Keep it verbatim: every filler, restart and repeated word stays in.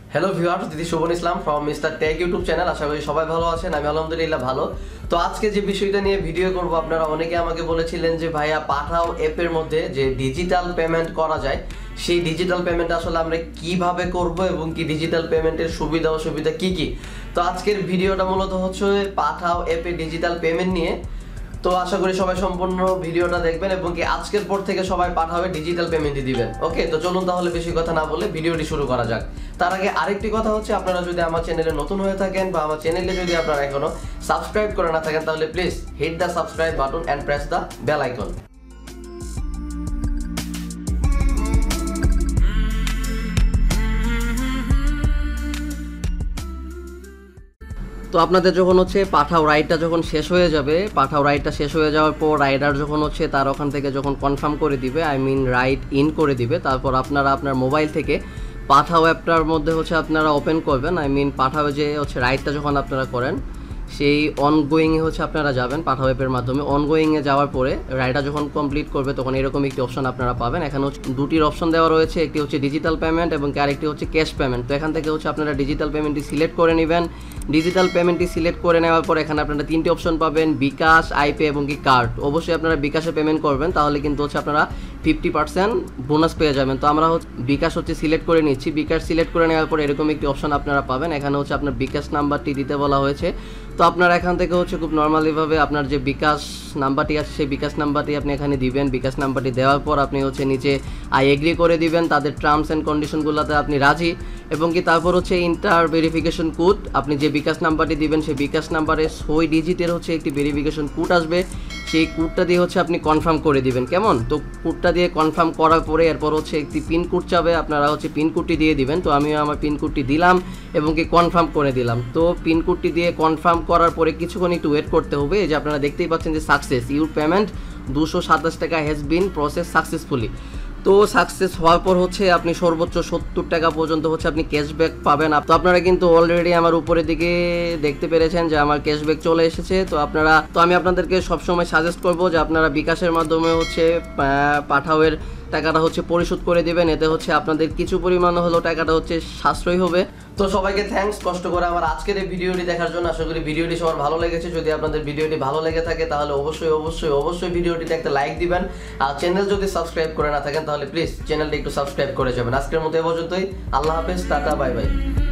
Hello viewers, দিদি Shovon Islam from Mister Tech YouTube channel. আশা করি সবাই ভালো আছেন। আমি আলহামদুলিল্লাহ ভালো। তো আজকে যে বিষয়টা নিয়ে ভিডিও করব, আপনারা অনেকে আমাকে বলেছিলেন যে ভাইয়া পাঠাও অ্যাপের মধ্যে যে ডিজিটাল পেমেন্ট করা যায়, সেই ডিজিটাল পেমেন্ট আসলে আমরা কিভাবে করব এবং কি ডিজিটাল পেমেন্টের সুবিধা অসুবিধা কি কি। তো আজকের ভিডিওটা মূলত হচ্ছে পাঠাও অ্যাপে ডিজিটাল পেমেন্ট নিয়ে। তো আশা করি সবাই সম্পূর্ণ ভিডিওটা দেখবেন এবং কি আজকের পর থেকে সবাই পাঠাবে ডিজিটাল পেমেন্টই দিবেন। ওকে, তো চলুন তাহলে বেশি কথা না বলে ভিডিওটি শুরু করা যাক। তার আগে আরেকটি কথা হচ্ছে, আপনারা যদি আমার চ্যানেলে নতুন হয়ে থাকেন বা আমার চ্যানেলে যদি আপনারা এখনো সাবস্ক্রাইব করে না থাকেন, তাহলে please hit the subscribe button and press the bell icon. তো আপনাদের যখন হচ্ছে পাঠাও রাইডটা যখন শেষ হয়ে যাবে, পাঠাও রাইডটা শেষ হয়ে যাওয়ার পর রাইডার যখন হচ্ছে তার ওখান থেকে যখন কনফার্ম করে দিবে, আই মিন রাইড ইন করে দিবে, তারপর আপনারা আপনার মোবাইল থেকে পাঠাও অ্যাপটার মধ্যে হচ্ছে আপনারা ওপেন করবেন। আই মিন পাঠাও যে হচ্ছে রাইডটা যখন আপনারা করেন, সেই অনগোয়িংয়ে হচ্ছে আপনারা যাবেন পাঠাও অ্যাপের মাধ্যমে। অনগোয়িংয়ে যাওয়ার পরে রাইডটা যখন কমপ্লিট করবে, তখন এরকম একটি অপশন আপনারা পাবেন। এখানে হচ্ছে দুটির অপশন দেওয়া রয়েছে, একটি হচ্ছে ডিজিটাল পেমেন্ট এবং আরেকটি হচ্ছে ক্যাশ পেমেন্ট। তো এখান থেকে হচ্ছে আপনারা ডিজিটাল পেমেন্টটি সিলেক্ট করে নেবেন। ডিজিটাল পেমেন্টটি সিলেক্ট করে নেওয়ার পর এখানে আপনারা তিনটি অপশন পাবেন, বিকাশ, আইপে এবং কি কার্ড। অবশ্যই আপনারা বিকাশে পেমেন্ট করবেন, তাহলে কিন্তু হচ্ছে আপনারা ফিফটি পার্সেন্ট বোনাস পেয়ে যাবেন। তো আমরা হচ্ছে বিকাশ হচ্ছে সিলেক্ট করে নিচ্ছি। বিকাশ সিলেক্ট করে নেওয়ার পর এরকম একটি অপশন আপনারা পাবেন। এখানে হচ্ছে আপনার বিকাশ নাম্বারটি দিতে বলা হয়েছে। তো আপনারা এখান থেকে হচ্ছে খুব নর্মালিভাবে আপনার যে বিকাশ নাম্বারটি আছে, সেই বিকাশ নাম্বারটি আপনি এখানে দিবেন। বিকাশ নাম্বারটি দেওয়ার পর আপনি হচ্ছে নিচে আই এগ্রি করে দিবেন, তাদের টার্মস অ্যান্ড কন্ডিশনগুলোতে আপনি রাজি। এবং কি তারপর হচ্ছে ইন্টার ভেরিফিকেশন কোড, আপনি যে বিকাশ নাম্বারটি দিবেন সেই বিকাশ নাম্বারে ছয় ডিজিটের হচ্ছে একটি ভেরিফিকেশন কোড আসবে, সেই কোডটা দিয়ে হচ্ছে আপনি কনফার্ম করে দিবেন। কেমন? তো কোডটা দিয়ে কনফার্ম করার পরে এরপর হচ্ছে একটি পিন কোড চাবে, আপনারা হচ্ছে পিন কোডটি দিয়ে দিবেন। তো আমিও আমার পিন কোডটি দিলাম এবং কি কনফার্ম করে দিলাম। তো পিন কোডটি দিয়ে কনফার্ম করার পরে কিছুক্ষণ একটু ওয়েট করতে হবে। এই যে আপনারা দেখতেই পাচ্ছেন যে সাকসেস, ইউর পেমেন্ট দুশো সাতাশ টাকা হ্যাজ বিন প্রসেস সাকসেসফুলি। তো সাকসেস হওয়ার পর হচ্ছে আপনি সর্বোচ্চ সত্তর টাকা পর্যন্ত হচ্ছে আপনি ক্যাশব্যাক পাবেন। তো আপনারা কিন্তু অলরেডি আমার উপরের দিকে দেখতে পেরেছেন যে আমার ক্যাশব্যাক চলে এসেছে। তো আপনারা তো আমি আপনাদেরকে সবসময় সাজেস্ট করবো যে আপনারা বিকাশের মাধ্যমে হচ্ছে পাঠাওয়ের টাকাটা হচ্ছে পরিশোধ করে দিবেন। এতে হচ্ছে আপনাদের কিছু পরিমাণ হলেও টাকাটা হচ্ছে সাশ্রয় হবে। তো সবাইকে থ্যাঙ্কস কষ্ট করে আমার আজকের এই ভিডিওটি দেখার জন্য। আশা করি ভিডিওটি সবার ভালো লেগেছে। যদি আপনাদের ভিডিওটি ভালো লেগে থাকে তাহলে অবশ্যই অবশ্যই অবশ্যই ভিডিওটিতে একটা লাইক দিবেন। আর চ্যানেল যদি সাবস্ক্রাইব করে না থাকেন তাহলে প্লিজ চ্যানেলটি একটু সাবস্ক্রাইব করে যাবেন। আজকের মতো এ পর্যন্তই। আল্লাহ হাফেজ, টাটা, বাই বাই।